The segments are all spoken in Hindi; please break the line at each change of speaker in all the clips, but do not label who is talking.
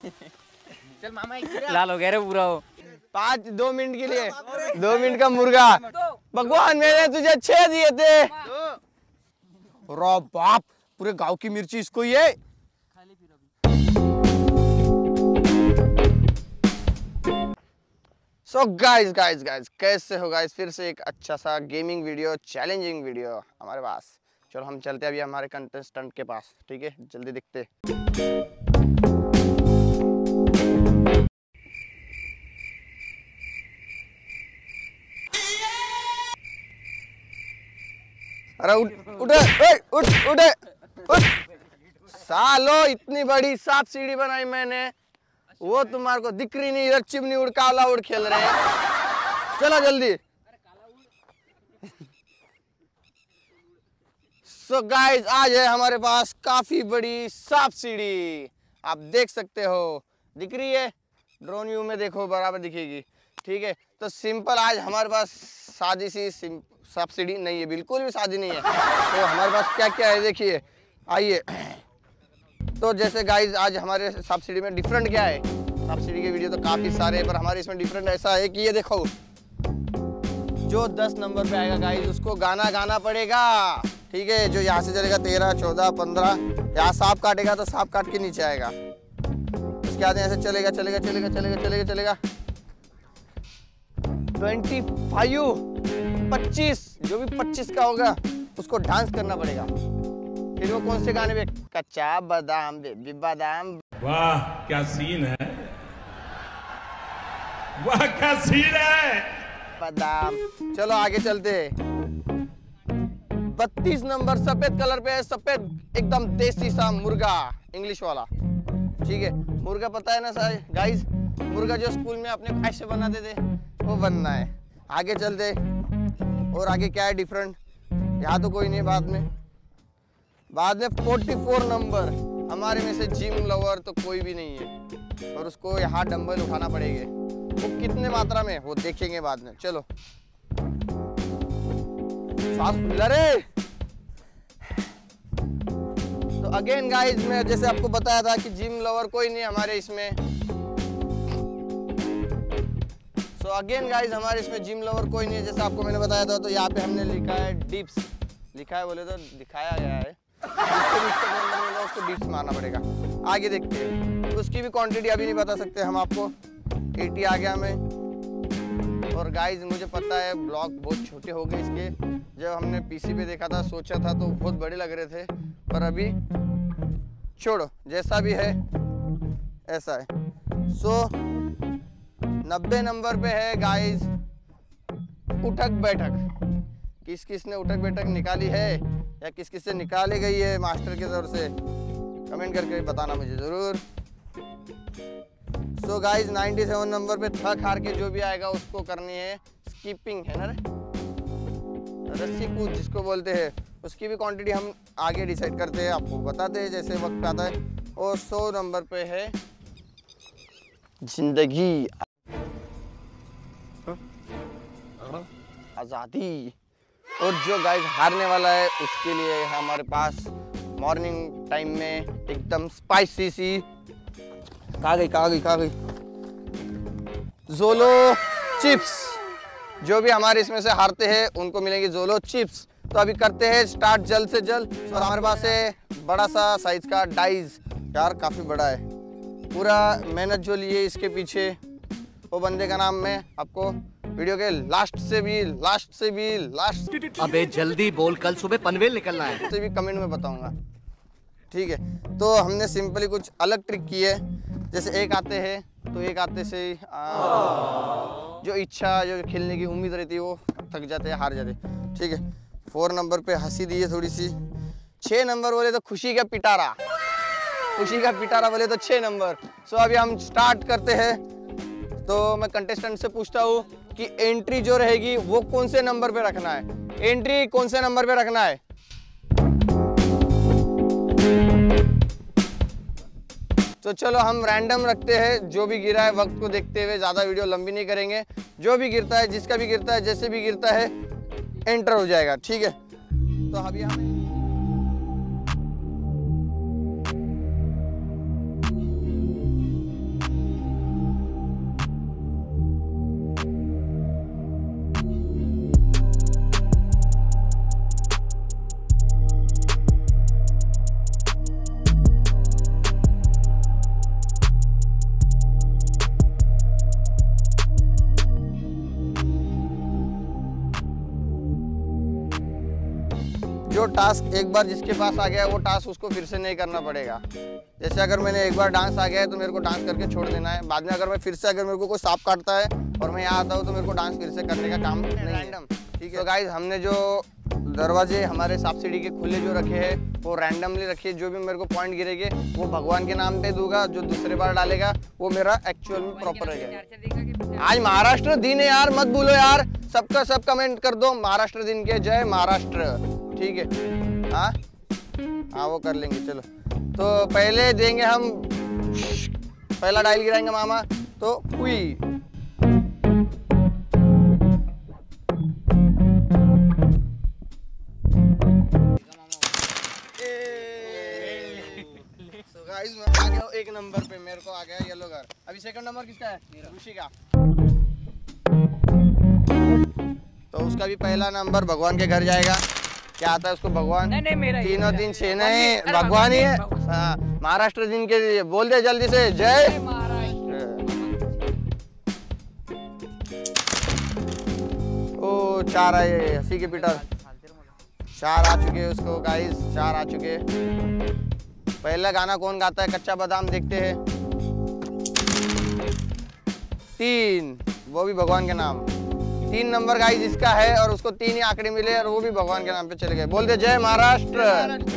चल मामा एक
लाल हो गया रे पूरा हो।
2 मिनट के लिए 2 मिनट का मुर्गा। भगवान मैंने तुझे 6 दिए थे। रो बाप, पूरे गांव की मिर्ची इसको ही है। सो गाइस कैसे हो गाइस, फिर से एक अच्छा सा गेमिंग वीडियो, चैलेंजिंग वीडियो हमारे पास। चलो हम चलते हैं अभी हमारे कंटेस्टेंट के पास, ठीक है, जल्दी दिखते। अरे उठ सालो, इतनी बड़ी सांप सीढ़ी बनाई मैंने, वो तुम्हारे को दिख रही नहीं। इधर चिमनी उड़, काला उड़ खेल रहे हैं। चलो जल्दी। सो गाइस आज है हमारे पास काफी बड़ी सांप सीढ़ी, आप देख सकते हो, दिख रही है। ड्रोन व्यू में देखो बराबर दिखेगी, ठीक है। तो सिंपल आज हमारे पास सादी सी सांप सीढ़ी नहीं है, बिल्कुल भी सादी नहीं है। तो हमारे पास क्या क्या है देखिए, आइए। तो जैसे गाइस आज हमारे सांप सीढ़ी में डिफरेंट क्या है, सांप सीढ़ी के वीडियो तो काफी सारे हैं, पर हमारे इसमें डिफरेंट ऐसा है कि ये देखो, जो 10 नंबर पे आएगा गाइस उसको गाना गाना पड़ेगा, ठीक है। जो यहाँ से चलेगा 13, 14, 15, यहाँ सांप काटेगा तो सांप काट के नीचे आएगा। उसके बाद ऐसे चलेगा 25, जो भी 25 का होगा उसको डांस करना पड़ेगा। फिर वो कौन से गाने पे, कच्चा बादाम बेबी बादाम,
वाह क्या सीन है, वाह क्या सीन है
बादाम। चलो आगे चलते। 32 नंबर सफेद कलर पे है, सफेद एकदम देसी सा मुर्गा, इंग्लिश वाला, ठीक है। मुर्गा पता है ना गाइस, मुर्गा जो स्कूल में अपने ऐसे बनाते थे वो बनना है। आगे चलते, और आगे क्या है डिफरेंट, यहाँ तो कोई नहीं है। बाद में 44 नंबर, हमारे में से जिम लवर तो कोई भी नहीं है, और उसको यहाँ डंबल उठाना पड़ेगा। वो कितने मात्रा में वो देखेंगे बाद में। चलो सांस फूला रे। तो अगेन गाइस, मैं जैसे आपको बताया था कि जिम लवर कोई नहीं हमारे इसमें। सो अगेन गाइस, हमारे इसमें जिम लवर कोई नहीं है, जैसे आपको मैंने बताया था। तो यहाँ पे हमने लिखा है डिप्स, लिखा है बोले तो दिखाया गया है, उसको डिप्स मारना पड़ेगा। आगे देखते हैं, उसकी भी क्वांटिटी अभी नहीं बता सकते हम आपको। 80 आ गया हमें। और गाइस मुझे पता है ब्लॉग बहुत छोटे हो गए इसके, जब हमने पीसी पे देखा था, सोचा था तो बहुत बड़े लग रहे थे, पर अभी छोड़ो, जैसा भी है ऐसा है। सो 90 नंबर पे है गाइस उठक बैठक। किस किस ने उठक बैठक निकाली है, या किस किस से निकाली गई है मास्टर की तरफ से, कमेंट करके बताना मुझे जरूर। सो गाइस 97 नंबर पे थक हार के जो भी आएगा उसको करनी है स्कीपिंग, है ना रे, रस्सी कूद जिसको बोलते हैं। उसकी भी क्वांटिटी हम आगे डिसाइड करते हैं, आपको बताते हैं जैसे वक्त आता है। और 100 नंबर पे है जिंदगी आज़ादी। और जो गाइस हारने वाला है उसके लिए है हमारे पास मॉर्निंग टाइम में एकदम स्पाइसी सी, कहाँ गई जोलो चिप्स। जो भी हमारे इसमें से हारते हैं उनको मिलेंगे जोलो चिप्स। तो अभी करते हैं स्टार्ट जल्द से जल्द। और हमारे पास है बड़ा सा साइज का डाइज, यार काफ़ी बड़ा है। पूरा मेहनत जो लिए इसके पीछे, वो बंदे का नाम मैं आपको वीडियो के लास्ट से भी
अबे जल्दी बोल, कल सुबह पनवेल निकलना है,
से भी कमेंट में बताऊंगा, ठीक है। तो हमने सिंपली कुछ अलग ट्रिक की है, जैसे एक आते हैं तो एक आते से जो इच्छा, जो खेलने की उम्मीद रहती है वो थक जाते हैं, हार जाते, ठीक है। 4 नंबर पे हंसी दी है थोड़ी सी। 6 नंबर बोले तो खुशी का पिटारा बोले तो 6 नंबर। सो अभी हम स्टार्ट करते हैं। तो मैं कंटेस्टेंट से पूछता हूँ कि एंट्री जो रहेगी वो कौन से नंबर पे रखना है, एंट्री कौन से नंबर पे रखना है। तो चलो हम रैंडम रखते हैं, जो भी गिरा है वक्त को देखते हुए, ज़्यादा वीडियो लंबी नहीं करेंगे। जो भी गिरता है, जिसका भी गिरता है, जैसे भी गिरता है एंटर हो जाएगा, ठीक है। तो अभी हमें जो टास्क एक बार जिसके पास आ गया वो टास्क उसको फिर से नहीं करना पड़ेगा। जैसे अगर मैंने एक बार डांस आ गया है तो मेरे को डांस करके छोड़ देना है। बाद में अगर मैं फिर से अगर मेरे को कोई सांप काटता है और मैं यहाँ आता हूँ तो मेरे को डांस फिर से करने का काम नहीं रैंडम। ठीक है, तो गाइज हमने जो दरवाजे हमारे सांप सीढ़ी के खुले जो रखे हैं वो रैंडमली रखिए। जो भी मेरे को पॉइंट गिरेगे वो भगवान के नाम पे दूंगा, जो दूसरे बार डालेगा वो मेरा एक्चुअल में प्रॉपर रहेगा। आज महाराष्ट्र दिन है यार, मत भूलो यार, सबका सब कमेंट कर दो महाराष्ट्र दिन के, जय महाराष्ट्र। ठीक है, हाँ हाँ वो कर लेंगे। चलो तो पहले देंगे हम, पहला डायल गिराएंगे मामा तो हुई। गाइस मैं आ गया एक नंबर पे, मेरे को आ गया येलो घर। अभी सेकंड नंबर किसका है? ऋषि का। तो उसका भी पहला नंबर भगवान के घर जाएगा। क्या आता है उसको भगवान?
नहीं मेरा
3 और 3 6 नहीं, भगवान ही है। हाँ, महाराष्ट्र दिन के लिए बोल दे जल्दी से, जय महाराष्ट्र। ओ 4 आए, हंसी के पीटर 4 आ चुके उसको गाइस, 4 आ चुके। पहला गाना कौन गाता है? कच्चा बादाम, देखते हैं। 3, वो भी भगवान के नाम। 3 नंबर गाइस इसका है और उसको 3 ही आंकड़े मिले और वो भी भगवान के नाम पे चले गए। बोल दे जय महाराष्ट्र।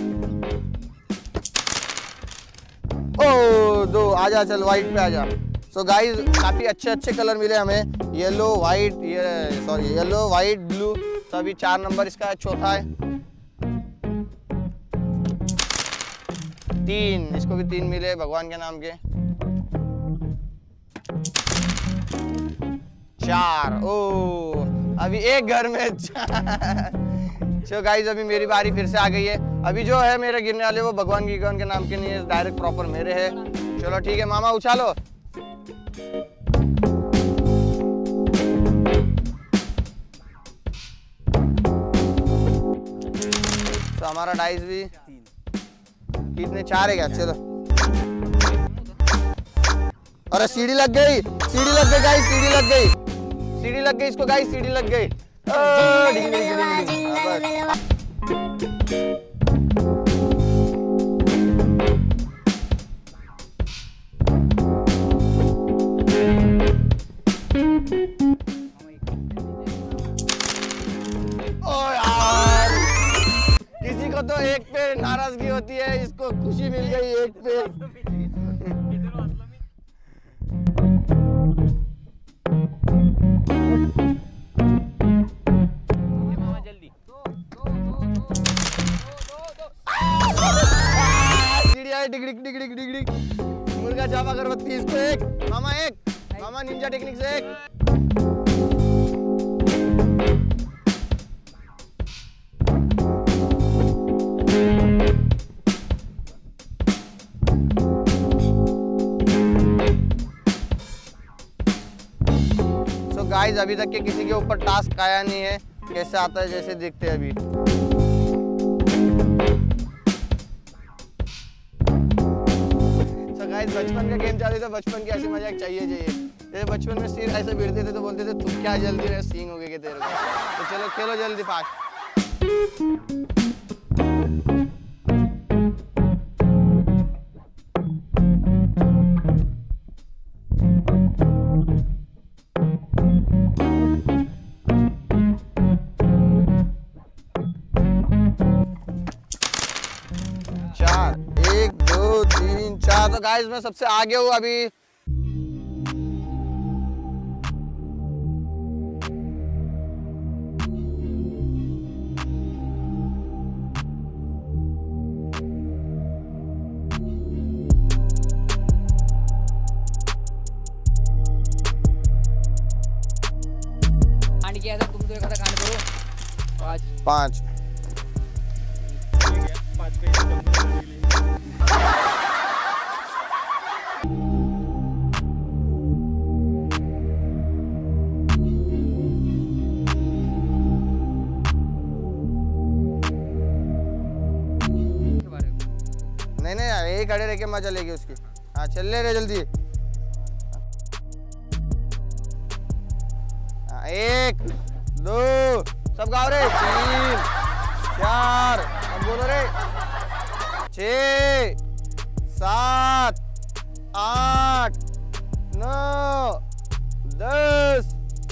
ओ 2 आजा, चल व्हाइट पे आजा। सो गाइस काफी अच्छे अच्छे कलर मिले हमें, yellow white, sorry yellow white blue. तो अभी 4 नंबर इसका है, चौथा है। 3, इसको भी 3 मिले भगवान के नाम के। 4, ओ अभी एक घर में। चलो गाइस अभी मेरी बारी फिर से आ गई है। अभी जो है मेरे गिरने वाले वो भगवान के नाम के नहीं है, डायरेक्ट प्रॉपर मेरे है। चलो ठीक है मामा उछालो। तो हमारा डाइस भी कितने? 4 है क्या? चलो, अरे सीढ़ी लग गई, सीढ़ी लग गई गाइस, सीढ़ी लग गई, सीढ़ी लग गई इसको गाइस, सीढ़ी लग गई। ओ यार, किसी को तो एक पे नाराजगी होती है, इसको खुशी मिल गई एक पे। डिगडिग डिगडिग डिगडिग, मुर्गा जावा अगरबत्ती इसको 1 मामा, 1 मामा निंजा टेक्निक से 1। सो गाइस अभी तक के किसी के ऊपर टास्क आया नहीं है, कैसे आता है जैसे देखते हैं अभी। बचपन का गेम चालू था, बचपन की ऐसी मजाक चाहिए। जैसे बचपन में सिर ऐसे भिड़ते थे तो बोलते थे तू क्या जल्दी रहे, सींग हो गए तेरे को। तो चलो खेलो जल्दी फास्ट। तो गाइस मैं सबसे आगे हूँ अभी।
कांड किया था तुम, तो एक कांड करो।
5 नहीं यही खड़े रह के मजा लेगी उसकी। हाँ चल ले रे जल्दी। 1 2 सब गाओ रे, 3 4 बोलो रे। 6 7 8 9 10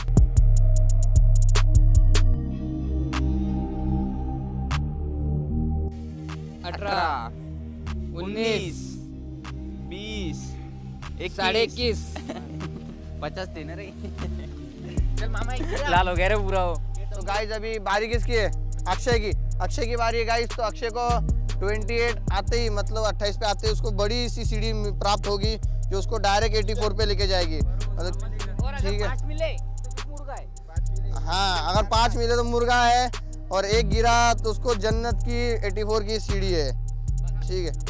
18 19
20
साढ़े 21
50 थे ना रे।
चल मामा
लाल हो गया रे पूरा वो।
तो गाइस अभी बारी किसकी है? अक्षय की। अक्षय की बारी है गाइस। तो अक्षय को 28 आते ही मतलब 28 पे आते ही उसको बड़ी सी सीढ़ी प्राप्त होगी जो उसको डायरेक्ट 84 पे लेके जाएगी। मतलब ठीक है।
5 मिले तो मुर्गा है।
हाँ अगर 5 मिले तो मुर्गा है और 1 गिरा तो उसको जन्नत की 84 की सीढ़ी है। ठीक है।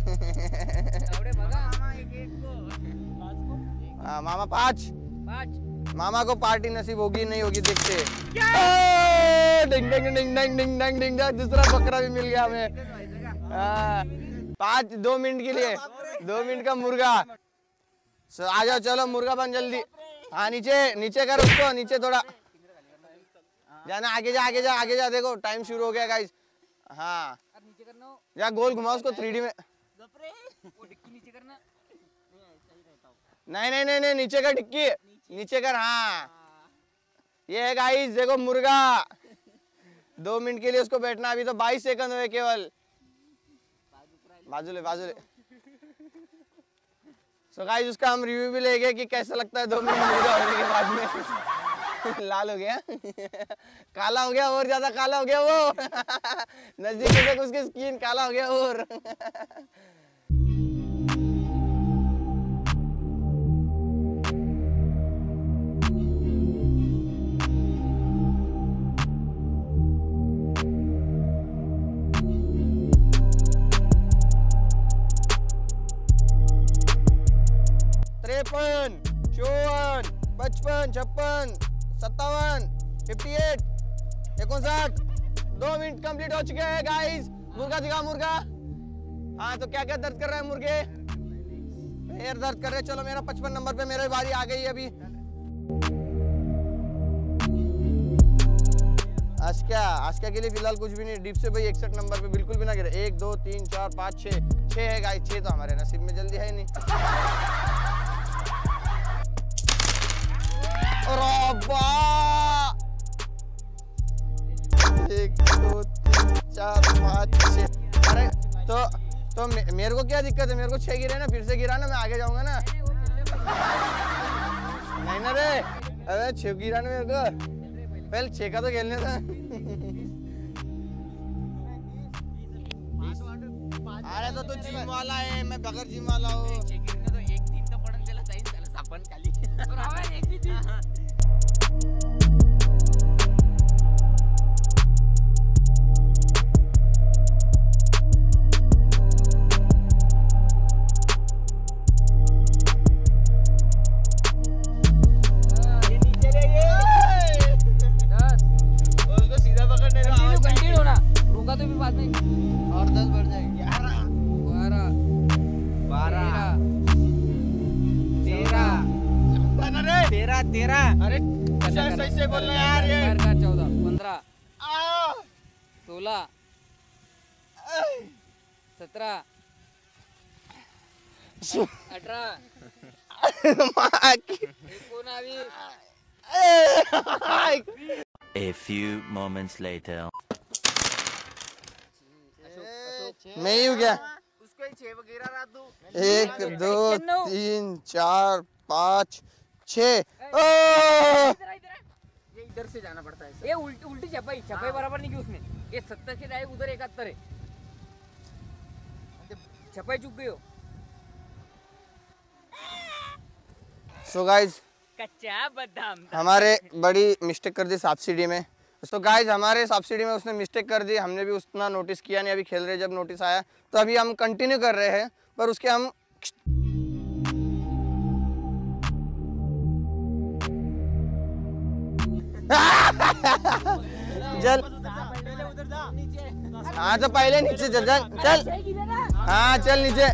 हाँ मामा 5 मामा को पार्टी नसीब होगी नहीं होगी देखते हैं। डिंग डिंग डिंग डिंग डिंग डिंग डिंग डिंग। दूसरा बकरा भी मिल गया हमें। 2 मिनट के लिए 2 मिनट का मुर्गा। आ जाओ चलो मुर्गा बन जल्दी। हाँ नीचे नीचे कर उसको नीचे थोड़ा जाना। आगे जा आगे जा आगे जा। देखो टाइम शुरू हो गया गाइस। हाँ
नीचे करना
या गोल घुमाओ उसको 3D में।
वो डिक्की नीचे करना।
नहीं नहीं नहीं नहीं नीचे कर डिक्की नीचे कर। हाँ ये है गाइस देखो मुर्गा। 2 मिनट के लिए उसको बैठना। अभी तो 22 सेकंड हुए केवल। बाजू ले। सो गाइस उसका हम रिव्यू भी लेंगे कि कैसा लगता है 2 मिनट मुर्गा होने के बाद में। लाल हो गया काला हो गया और ज्यादा काला हो गया वो। नजदीक से उसकी स्किन काला हो गया और। तिरपन 54 55 56 57 58 59 2 मिनट कंप्लीट हो चुके हैं गाइस। मुर्गा दिखा मुर्गा। हाँ तो क्या क्या दर्द कर रहे हैं मुर्गे? पैर दर्द कर रहे। चलो मेरा 55 नंबर पे मेरी बारी आ गई है अभी। आस्का के लिए फिलहाल कुछ भी नहीं। डीप से भाई 61 नंबर पे बिल्कुल भी ना गिरे। 1 2 3 4 5 6 है गाइस। 6 तो हमारे नसीब में जल्दी है नहीं। और 1 2 3 4 5 6। अरे तो मेरे को क्या दिक्कत है? मेरे को 6 गिरे ना। फिर से गिरा ना मैं आगे जाऊंगा ना। नहीं ना रे। अरे 6 गिरा ना मेरे को। पहले 6 का तो खेलने था। अरे तो तू जिम वाला है मैं बगैर जिम वाला हूँ।
तो एक दिन तो पड़न चला चाहिए चला सापन खाली। और हवा एक भी थी। होगा तो भी बाद में
और 10 बढ़ जाएंगे। 11 12 13 13 अरे सही से बोल रहा यार। ये
14 15 16 17 18
A few moments later.
मैं ही हूँ क्या?
उसको 6 वगैरह रहा तू।
1 2 3 4 5 6।
ये इधर से जाना पड़ता है। ये उल्टी छपाई बराबर नहीं की उसने। ये 70 के डायरेक्ट उधर 71 है। छपाई चुक गई हो।
सो गाइस
कच्चा बादाम
हमारे बड़ी मिस्टेक कर दी सब्सिडी में। तो गाइस हमारे सब्सिडी में उसने मिस्टेक कर दी। हमने भी उतना नोटिस किया नहीं। अभी खेल रहे जब नोटिस आया तो अभी हम कंटिन्यू कर रहे हैं पर उसके हम चल। हाँ तो पहले नीचे चल चल। हाँ चल नीचे।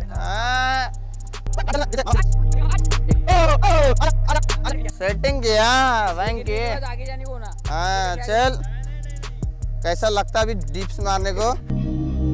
सेटिंग किया बैंक के।
आगे जाने को ना।
हाँ चल। कैसा लगता अभी डिप्स मारने को?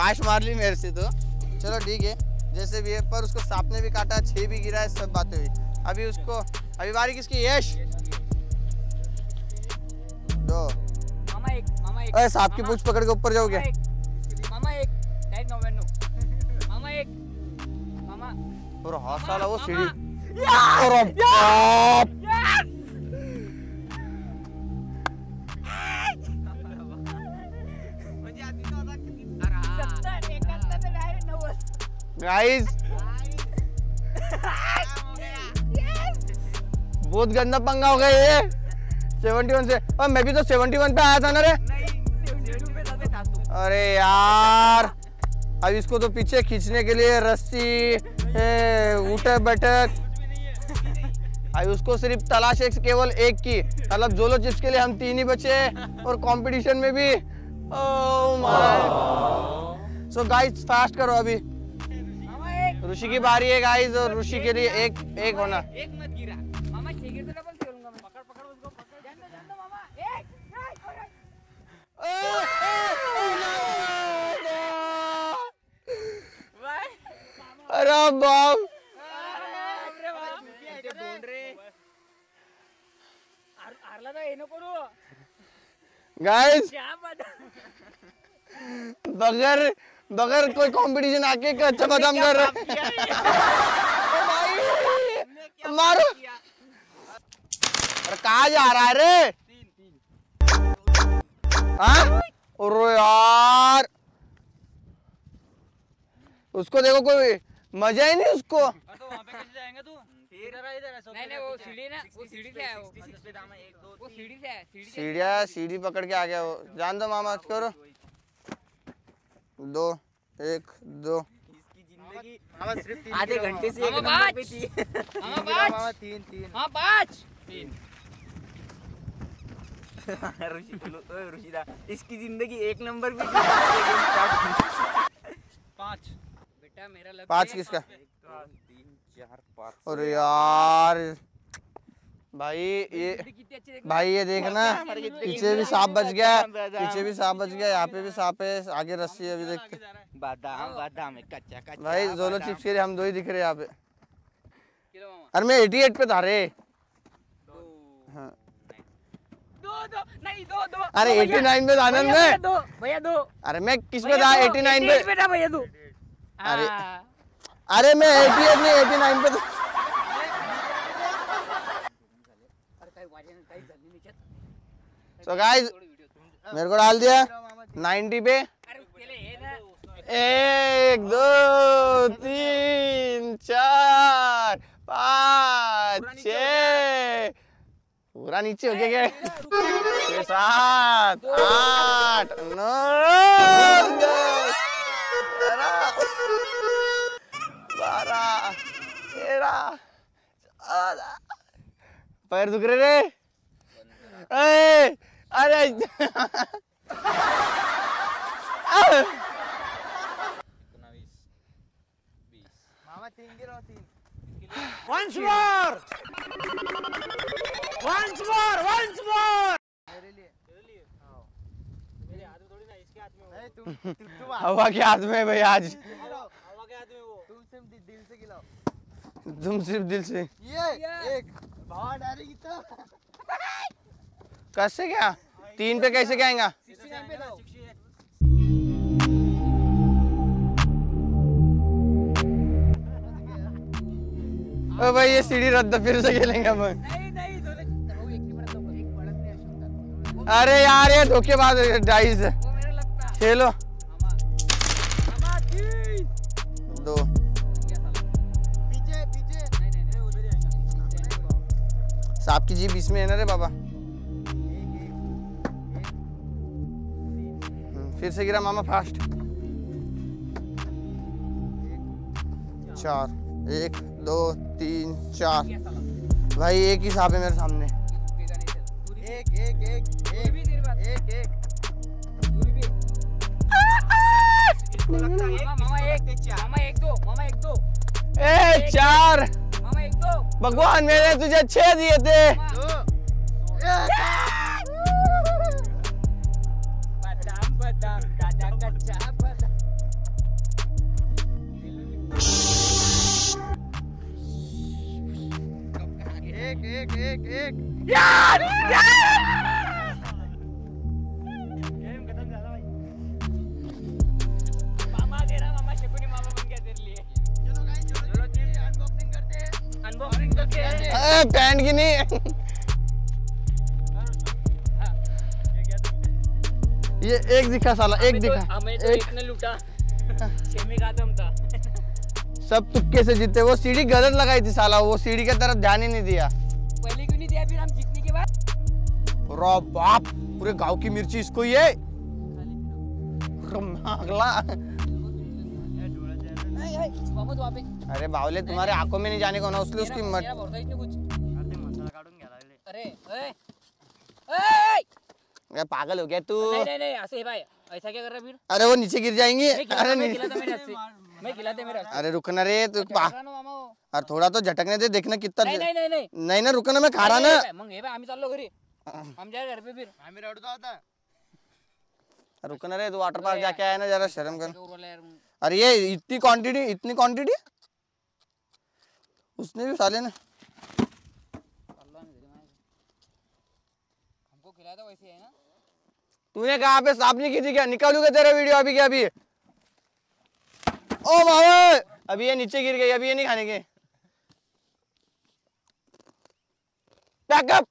फास्ट मार ली मेरे से तो। चलो ठीक है, जैसे भी है, पर उसको सांप ने भी काटा, 6 भी गिरा है, सब बातें हुई। अभी उसको, अभी बारी किसकी? यश। 2
मामा एक, मामा एक।
अरे सांप की पूंछ पकड़ के ऊपर जाओगे?
मामा एक, डायरेक्ट 99। मामा एक, मामा।
और हौसला वो सीढ़ी।
यार!
और बाप! गाइस बहुत गंदा पंगा हो गया ये 71 से। और मैं भी तो 71 पे आया था ना रे। अरे यार, अब इसको तो पीछे खींचने के लिए रस्सी, उठक बैठक। अब उसको सिर्फ तलाश है केवल एक की, मतलब जोलो चिप्स के लिए हम 3 ही बचे और कंपटीशन में भी। Oh my. So guys fast करो, अभी ऋषि की बारी है गाइस, और ऋषि के लिए एक होना।
एक मत गिरा मामा, 6 गिर तो डबल खेलूंगा मैं। पकड़ उसको, पकड़। जान दो मामा। एक।
अरे बाप,
हारला तर हे नको करू।
गाइस
क्या बात।
बगैर कोई कंपटीशन आके अच्छा बदाम कर रहे। मारो। अरे कहाँ जा रहा है रे? हाँ? अरे यार, उसको देखो, कोई मजा ही नहीं उसको।
तो वहाँ पे कैसे जाएंगे तू?
नहीं वो सीढ़ी ना, वो सीढ़ी से है वो सीढ़ी से है।
सीढ़ी पकड़ के आ गया वो। जान दो मामा, करो 2 1 2।
इसकी जिंदगी आधे घंटे से
मामा 5। मामा 3। हाँ 5 3।
ऋषिदा, इसकी जिंदगी 1 नंबर पे 5।
बेटा मेरा लग
5 किसका?
3 4 5।
अरे यार भाई ये देखना, पीछे भी सांप बच गया, यहाँ पे भी सांप है, आगे रस्सी है। अभी देखते
बादाम है, कच्चा
भाई, जोलो चिप्स के लिए हम 2 ही दिख रहे यहाँ पे। अरे मैं 88 पे था रे। हाँ।
2 नहीं 2
अरे 89 पे था ना मैं।
भैया 2।
अरे मैं किस पे था? 89 पे।
बेटा भैया 2।
अरे मैं 88 नहीं 89 पे था। So guys, मेरे को डाल दिया 90 पे। 1 2 3 4 5 6 पूरा नीचे हो गया। 6 7 8 9 10 11 12 13 14। पैर दुख रहे रे। अरे
मामा 3 गिरो 3।
Once more.
मेरे लिए मेरे हाथ में थोड़ी ना, इसके हाथ में हो। नहीं तुम
हवा के हाथ में है भाई आज।
हवा के हाथ में वो। तुम सिर्फ दिल से खिलाओ।
तुम सिर्फ दिल से।
ये एक भाव डालेगी तो
कैसे क्या 3 पे कैसे क्या आएगा?
69 पे दो।
ओ भाई ये सीढ़ी रद्द, फिर से खेलेंगे हम।
नहीं दोनों एक ही बड़ा दो, एक बड़ा नहीं होता।
अरे यार ये धोखेबाज डाइस है।
वो मेरा लगता है।
खेलो।
मामा 3
2
पीछे नहीं उधर ही आएगा।
सांप की जीभ इसमें है ना रे बाबा। फिर से गिरा मामा फास्ट। 4 1 2 3 4। भाई एक ही सांप है मेरे सामने।
मामा 1 2
4।
मामा 1 2।
भगवान मैंने तुझे 6 दिए थे।
बादाम दादा कच्चा बादाम।
एक
यार
गेम खत्म झाला भाई.
मामा तेरा मामा शकुनी मामा बन गया तेरे लिए.
चलो गाइस चलो जी अनबॉक्सिंग करते हैं.
अनबॉक्सिंग करके
पैंट की नहीं.
ये क्या तुम
ये एक दिखा साला, एक दिखा.
हमें तो एक ने लूटा. छेमी का दम था.
सब तुक्के से जीते. वो सीढ़ी गलत लगाई थी साला, वो सीढ़ी की तरफ ध्यान ही नहीं दिया.
पहले क्यों नहीं दिया फिर हम जीतने के बाद?
रो बाप, पूरे गांव की मिर्ची इसको ये. अगला.
मामा तो वहाँ पे
अरे बावले, तुम्हारे आंखों में नहीं जाने को ना, उसलिए उसकी मत.
मेरा भरोसा ही नहीं कुछ.
करते मसाला काढून घ्यायला लागले.
अरे ए
ये पागल हो गया तू.
नहीं ऐसे है भाई. ऐसा क्या कर रहा है फिर?
अरे वो नीचे गिर जाएंगी. अरे
मैं
नहीं.
खिलाता मेरे हाथ से. मैं खिलाते मेरे हाथ से.
अरे रुकना रे तू.
मामा वो.
अरे थोड़ा तो झटकने दे, देखना कितना.
नहीं
नहीं ना, रुकना, मैं खा रहा ना.
मग हे बाय आम्ही चाललो घरी. हम जाए घर पे फिर.
आम्ही रडतो आता.
रुकना रे, तू वाटर पार्क जाके आया ना, जरा शर्म कर.
क्या बोला यार मग?
अरे ये इतनी क्वांटिटी उसने भी साले ने.
चाललो आम्ही घरी माझ्या. हमको खिलाया था वैसे है ना.
तूने कहा पे साफ नहीं की थी क्या? निकालूंगा तेरा वीडियो अभी क्या अभी. ओ मामा, अभी ये नीचे गिर गई, अभी ये नहीं खाने के. पैकअप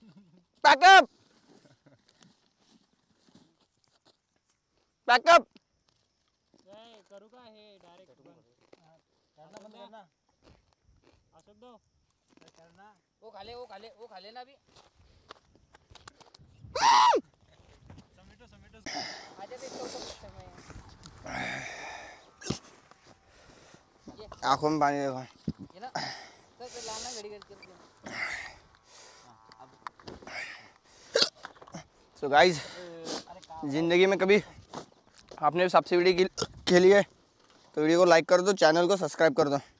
करू का हे डायरेक्ट करना बंद करना. असं दो करना.
वो खा ले ना अभी.
समेटो
आजा ते तो समय.
आंखों में पानी देखो.
ये ना तो लाना घड़ी करके.
सो गाइस, जिंदगी में कभी आपने भी सब्सिडी खेली है तो वीडियो को लाइक कर दो, चैनल को सब्सक्राइब कर दो.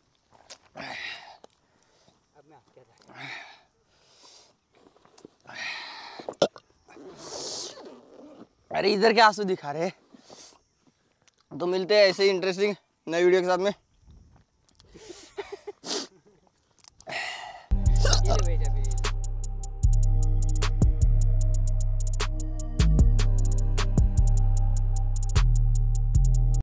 अरे इधर क्या आंसू दिखा रहे. तो मिलते हैं ऐसे ही इंटरेस्टिंग नए वीडियो के साथ में.